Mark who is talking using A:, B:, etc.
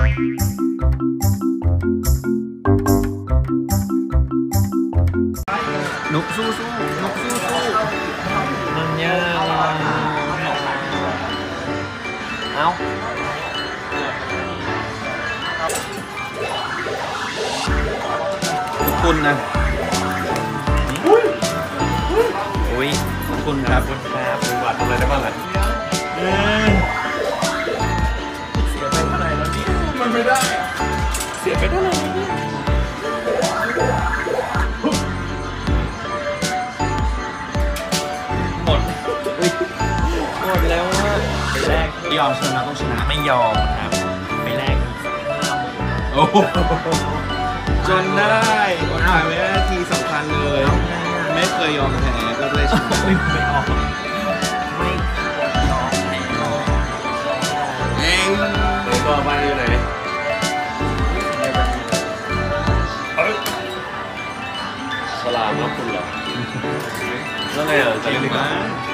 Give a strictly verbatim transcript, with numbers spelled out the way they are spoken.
A: นุกสู้สู้นุกสู้สู้มันยากเอาคุณนะอุ้ยขอบคุณครับคุณครับคุณบาททำอะไรได้บ้างอ่ะเสียไปเท่าไหร่แล้วนี่มันไม่ได้เสียไปเท่าไหร่แล้วนี่หมดหมดแล้วอ่ะไปแรกยอมชนะต้องชนะไม่ยอมครับไปแรกโอ้จนได้ผ่านไปนาทีสำคัญเลยไม่เคยยอมแพ้ก็เลยชนะไม่ไม่ออกไม่ยอมแพ้เองตัวไปอยู่ไหนสลามรับคุณเหรอแล้วไงอ่ะจะยังไง